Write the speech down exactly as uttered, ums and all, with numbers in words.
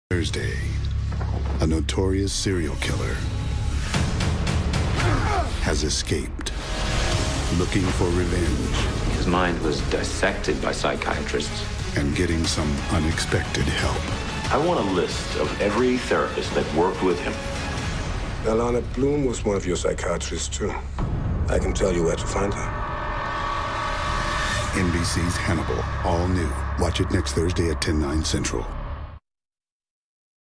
Thursday, a notorious serial killer has escaped, looking for revenge. His mind was dissected by psychiatrists. And getting some unexpected help. I want a list of every therapist that worked with him. Alana Bloom was one of your psychiatrists, too. I can tell you where to find her. N B C's Hannibal, all new. Watch it next Thursday at ten, nine Central.